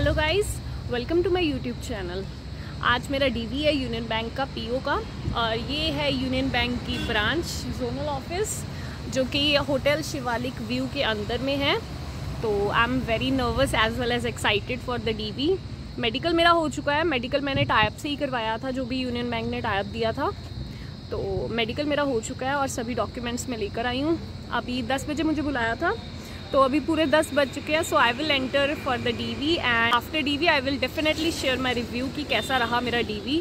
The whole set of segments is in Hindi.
Hello guys, welcome to my YouTube channel. आज मेरा डीवी है यूनियन बैंक का पीओ का, और ये है यूनियन बैंक की ब्रांच जोनल ऑफिस जो कि होटल शिवालिक व्यू के अंदर में है। तो I am very nervous as well as excited for the DV. Medical मेरा हो चुका है। मेडिकल मैंने टाइप से ही करवाया था, जो भी यूनियन बैंक ने टाइप दिया था। तो मेडिकल मेरा हो चुका है और सभी डॉक्यूमेंट्स मैं लेकर आई हूँ। अभी 10 बजे मुझे बुलाया था, तो अभी पूरे 10 बज चुके हैं। So I will enter for the DV and after DV I will definitely share my review कि कैसा रहा मेरा डीवी।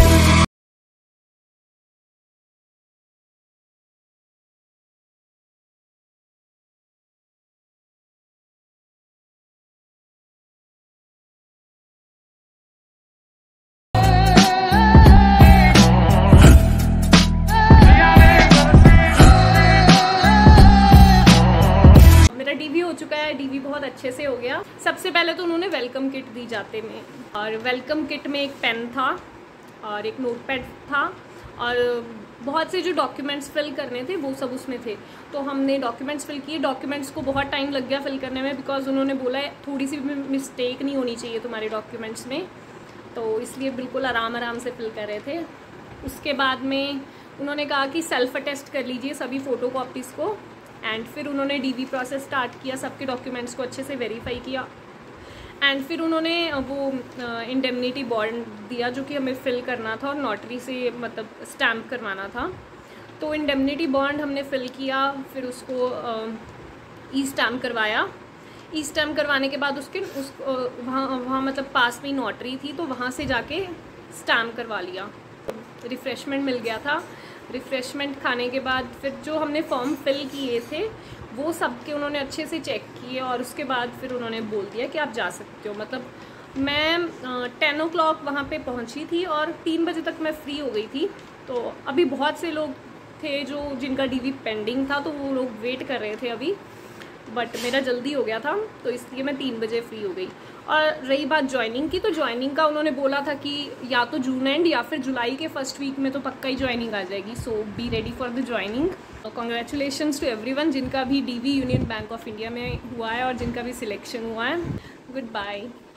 डीवी हो चुका है, डीवी बहुत अच्छे से हो गया। सबसे पहले तो उन्होंने वेलकम किट दी जाते में, और वेलकम किट में एक पेन था और एक नोटपैड था और बहुत से जो डॉक्यूमेंट्स फिल करने थे वो सब उसमें थे। तो हमने डॉक्यूमेंट्स फिल किए। डॉक्यूमेंट्स को बहुत टाइम लग गया फिल करने में, बिकॉज उन्होंने बोला है थोड़ी सी भी मिस्टेक नहीं होनी चाहिए तुम्हारे डॉक्यूमेंट्स में, तो इसलिए बिल्कुल आराम से फिल कर रहे थे। उसके बाद में उन्होंने कहा कि सेल्फ अटेस्ट कर लीजिए सभी फ़ोटो कॉपीज़ को, एंड फिर उन्होंने डीवी प्रोसेस स्टार्ट किया, सबके डॉक्यूमेंट्स को अच्छे से वेरीफाई किया। एंड फिर उन्होंने वो इंडेमनिटी बॉन्ड दिया जो कि हमें फिल करना था और नोटरी से मतलब स्टैम्प करवाना था। तो इंडेमनिटी बॉन्ड हमने फिल किया, फिर उसको ई स्टैम्प करवाया। ई स्टैम्प करवाने के बाद वहाँ मतलब पास में ही नोटरी थी, तो वहाँ से जाके स्टैम्प करवा लिया। रिफ़्रेशमेंट मिल गया था। रिफ़्रेशमेंट खाने के बाद फिर जो हमने फॉर्म फिल किए थे वो सब के उन्होंने अच्छे से चेक किए, और उसके बाद फिर उन्होंने बोल दिया कि आप जा सकते हो। मतलब मैं 10 o'clock वहाँ पे पहुँची थी और 3 बजे तक मैं फ्री हो गई थी। तो अभी बहुत से लोग थे जिनका डीवी पेंडिंग था, तो वो लोग वेट कर रहे थे अभी, बट मेरा जल्दी हो गया था, तो इसलिए मैं 3 बजे फ्री हो गई। और रही बात ज्वाइनिंग की, तो ज्वाइनिंग का उन्होंने बोला था कि या तो जून एंड या फिर जुलाई के फर्स्ट वीक में तो पक्का ही ज्वाइनिंग आ जाएगी। So be ready for the joining. Congratulations to everyone जिनका भी DV Union Bank of India में हुआ है और जिनका भी सिलेक्शन हुआ है। Good bye.